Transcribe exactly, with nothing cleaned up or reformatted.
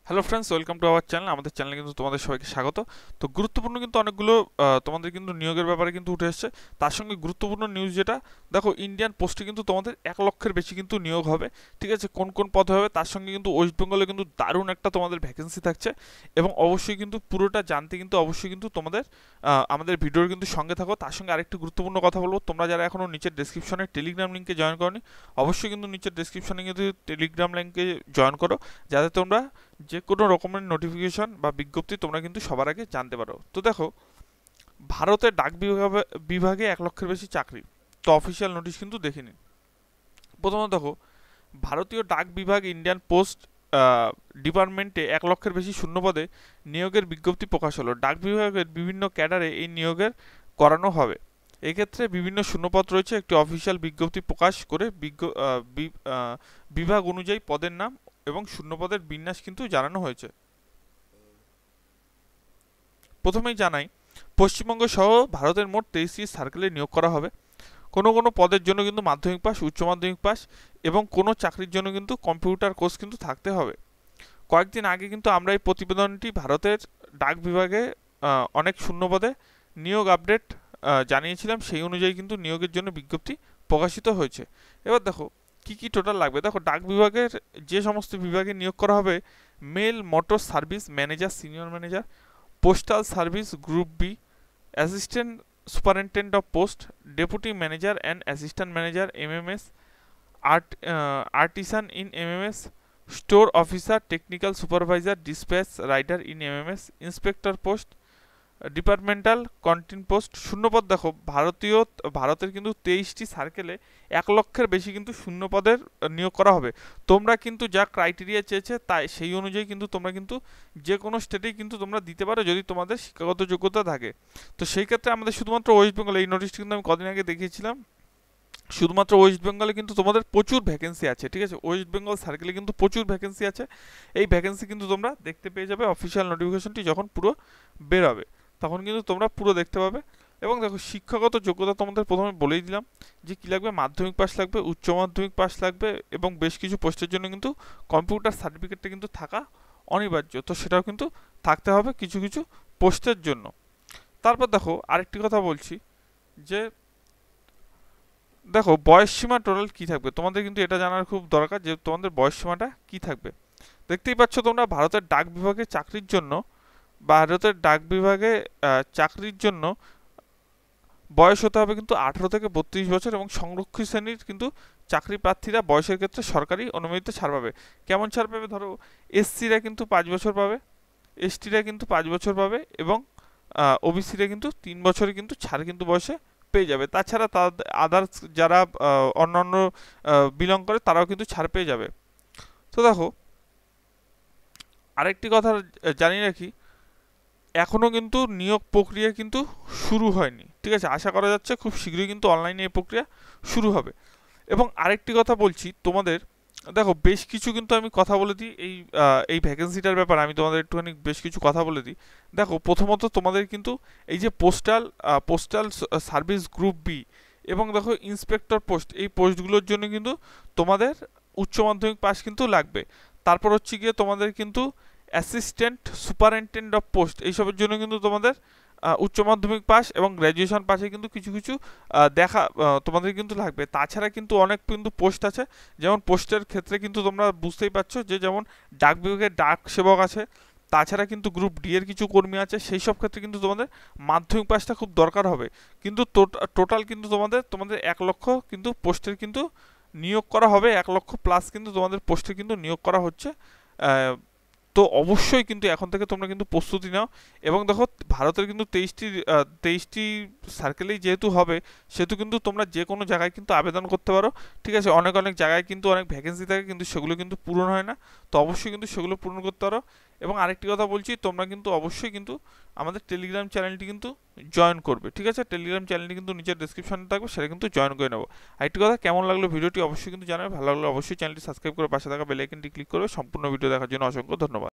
Hello friends, welcome to our channel. আমাদের চ্যানেলে কিন্তু তোমাদের সবাইকে স্বাগত। তো গুরুত্বপূর্ণ কিন্তু অনেকগুলো আহ, তোমাদের কিন্তু নিয়োগের ব্যাপারে কিন্তু উঠে এসেছে। তার সঙ্গে গুরুত্বপূর্ণ নিউজ যেটা, দেখো ইন্ডিয়ান পোস্টে কিন্তু তোমাদের এক লক্ষের বেশি কিন্তু নিয়োগ হবে। ঠিক আছে, কোন কোন পদে হবে তার সঙ্গে কিন্তু ওয়েস্ট বেঙ্গলে কিন্তু দারুণ একটা তোমাদের ভ্যাকেন্সি থাকছে। এবং অবশ্যই কিন্তু পুরোটা জানতে কিন্তু অবশ্যই কিন্তু তোমাদের আহ, আমাদের ভিডিওর কিন্তু সঙ্গে থাকো। তার সঙ্গে আরেকটি গুরুত্বপূর্ণ কথা বলবো, তোমরা যারা এখনো নিচের ডেসক্রিপশনে টেলিগ্রাম লিঙ্কে জয়েন করনি, অবশ্যই কিন্তু নিচের ডেসক্রিপশনে কিন্তু টেলিগ্রাম লিঙ্কে জয়েন করো, যাতে তোমরা যে কোনো রকমের নোটিফিকেশন বা বিজ্ঞপ্তি তোমরা কিন্তু সবার আগে জানতে পারো। তো দেখো, ভারতের ডাক বিভাগে বিভাগে এক লক্ষের বেশি চাকরি। তো অফিসিয়াল নোটিশ কিন্তু দেখে নিন। প্রথমত দেখো, ভারতীয় ডাক বিভাগ ইন্ডিয়ান পোস্ট ডিপার্টমেন্টে এক লক্ষের বেশি শূন্যপদে নিয়োগের বিজ্ঞপ্তি প্রকাশ হলো। ডাক বিভাগের বিভিন্ন ক্যাডারে এই নিয়োগের করানো হবে। এক্ষেত্রে বিভিন্ন শূন্যপদ রয়েছে। একটি অফিসিয়াল বিজ্ঞপ্তি প্রকাশ করে বিজ্ঞ আহ, বি- আহ, বিভাগ অনুযায়ী পদের নাম এবং শূন্যপদের বিন্যাস কিন্তু জানানো হয়েছে। প্রথমেই জানাই, পশ্চিমবঙ্গ সহ ভারতের মোট তেইশটি সার্কেলে নিয়োগ করা হবে। কোনো কোনো পদের জন্য কিন্তু মাধ্যমিক পাস, উচ্চ মাধ্যমিক পাস এবং কোনো চাকরির জন্য কিন্তু কম্পিউটার কোর্স কিন্তু থাকতে হবে। কয়েকদিন আগে কিন্তু আমরা এই প্রতিবেদনটি ভারতের ডাক বিভাগে আহ, অনেক শূন্যপদে নিয়োগ আপডেট আহ, জানিয়েছিলাম। সেই অনুযায়ী কিন্তু নিয়োগের জন্য বিজ্ঞপ্তি প্রকাশিত হয়েছে। এবার দেখো কি কি টোটাল লাগবে। দেখো, ডাক বিভাগের যে সমস্ত বিভাগে নিয়োগ করা হবে: male motor service manager, senior manager, postal service group B, assistant superintendent of post, deputy manager and assistant manager MMS, art artisan in MMS, store officer, technical supervisor, dispatch writer in MMS, inspector post, departmental canteen post. শূন্যপদ দেখো, ভারতীয় ভারতের কিন্তু তেইশটি সার্কেলে এক লক্ষের বেশি কিন্তু শূন্যপদের নিয়োগ করা হবে। তোমরা কিন্তু যা ক্রাইটেরিয়া চেয়েছে তাই সেই অনুযায়ী কিন্তু তোমরা কিন্তু যে কোনো স্টেটেই কিন্তু তোমরা দিতে পারো, যদি তোমাদের শিক্ষাগত যোগ্যতা থাকে। তো সেই ক্ষেত্রে আমাদের শুধুমাত্র ওয়েস্ট বেঙ্গল, এই নোটিশটি কিন্তু আমি কদিন আগে দেখিয়েছিলাম, শুধুমাত্র ওয়েস্ট বেঙ্গলে কিন্তু তোমাদের প্রচুর ভ্যাকেন্সি আছে। ঠিক আছে, ওয়েস্ট বেঙ্গল সার্কেলে কিন্তু প্রচুর ভ্যাকেন্সি আছে। এই ভ্যাকেন্সি কিন্তু তোমরা দেখতে পেয়ে যাবে অফিসিয়াল নোটিফিকেশনটি যখন পুরো বেরোবে, তখন কিন্তু তোমরা পুরো দেখতে পাবে। এবং দেখো, শিক্ষাগত যোগ্যতা তোমাদের প্রথমে বলেই দিলাম যে কী লাগবে: মাধ্যমিক পাস লাগবে, উচ্চ মাধ্যমিক পাস লাগবে এবং বেশ কিছু পোস্টের জন্য কিন্তু কম্পিউটার সার্টিফিকেটটা কিন্তু থাকা অনিবার্য। তো সেটাও কিন্তু থাকতে হবে কিছু কিছু পোস্টের জন্য। তারপর দেখো, আরেকটি কথা বলছি যে দেখো, বয়স সীমা টোটাল কী থাকবে তোমাদের কিন্তু এটা জানার খুব দরকার, যে তোমাদের বয়স সীমাটা কী থাকবে। দেখতেই পাচ্ছ তোমরা, ভারতের ডাক বিভাগে চাকরির জন্য ভারতের ডাক বিভাগে আহ, চাকরির জন্য বয়স হতে হবে কিন্তু আঠারো থেকে বত্রিশ বছর, এবং সংরক্ষিত শ্রেণীর কিন্তু চাকরি প্রার্থীরা বয়সের ক্ষেত্রে সরকারি অনুমোদিত ছাড় পাবে। কেমন ছাড় পাবে? ধরো, এসসিরা কিন্তু পাঁচ বছর পাবে, এসটিরা কিন্তু পাঁচ বছর পাবে এবং ওবিসিরা কিন্তু তিন বছরে কিন্তু ছাড় কিন্তু বয়সে পেয়ে যাবে। তাছাড়া তাদের আদার্স যারা আহ, অন্যান্য বিলং করে তারাও কিন্তু ছাড় পেয়ে যাবে। তো দেখো, আরেকটি কথা জানিয়ে রাখি, এখনও কিন্তু নিয়োগ প্রক্রিয়া কিন্তু শুরু হয়নি। ঠিক আছে, আশা করা যাচ্ছে খুব শীঘ্রই কিন্তু অনলাইনে এই প্রক্রিয়া শুরু হবে। এবং আরেকটি কথা বলছি তোমাদের, দেখো বেশ কিছু কিন্তু আমি কথা বলে দিই এই আহ, এই ভ্যাকেন্সিটার ব্যাপারে আমি তোমাদের একটুখানি বেশ কিছু কথা বলে দিই। দেখো, প্রথমত তোমাদের কিন্তু এই যে postal postal service group B এবং দেখো ইন্সপেক্টর পোস্ট, এই পোস্টগুলোর জন্য কিন্তু তোমাদের উচ্চ মাধ্যমিক পাস কিন্তু লাগবে। তারপর হচ্ছে গিয়ে তোমাদের কিন্তু অ্যাসিস্ট্যান্ট সুপারিনটেন্ডেন্ট অফ পোস্ট, এইসবের জন্য কিন্তু তোমাদের আহ, উচ্চ মাধ্যমিক পাস এবং গ্র্যাজুয়েশন পাশে কিন্তু কিছু কিছু আহ, দেখা আহ, তোমাদের কিন্তু লাগবে। তাছাড়া কিন্তু অনেক কিন্তু পোস্ট আছে, যেমন পোস্টের ক্ষেত্রে কিন্তু তোমরা বুঝতেই পারছো যে যেমন ডাক বিভাগের ডাক সেবক আছে, তাছাড়া কিন্তু গ্রুপ ডি এর কিছু কর্মী আছে। সেই সব ক্ষেত্রে কিন্তু তোমাদের মাধ্যমিক পাসটা খুব দরকার হবে। কিন্তু টোটাল কিন্তু তোমাদের তোমাদের এক লক্ষ কিন্তু পোস্টের কিন্তু নিয়োগ করা হবে, এক লক্ষ প্লাস কিন্তু তোমাদের পোস্টে কিন্তু নিয়োগ করা হচ্ছে। আহ, তো অবশ্যই কিন্তু এখন থেকে তোমরা কিন্তু প্রস্তুতি নাও। এবং দেখো, ভারতের কিন্তু তেইশটি তেইশটি সার্কেলেই যেহেতু হবে, সেহেতু কিন্তু তোমরা যে কোনো জায়গায় কিন্তু আবেদন করতে পারো। ঠিক আছে, অনেক অনেক জায়গায় কিন্তু অনেক ভ্যাকেন্সি থাকে, কিন্তু সেগুলো কিন্তু পূরণ হয় না। তো অবশ্যই কিন্তু সেগুলো পূরণ করতে পারো। এবং আরেকটি কথা বলছি, তোমরা কিন্তু অবশ্যই কিন্তু আমাদের টেলিগ্রাম চ্যানেলটি কিন্তু জয়েন করবে। ঠিক আছে, টেলিগ্রাম চ্যানেলটি কিন্তু নিচের ডিসক্রিপশনে থাকবে, সেটা কিন্তু জয়েন করে নেবো। আরেকটি কথা, কেমন লাগলো ভিডিওটি অবশ্যই কিন্তু জানাবে। ভালো লাগলে অবশ্যই চ্যানেলটি সাবস্ক্রাইব করে পাশে থাকা বেল আইকনটি ক্লিক করবে। সম্পূর্ণ ভিডিও দেখার জন্য অসংখ্য ধন্যবাদ।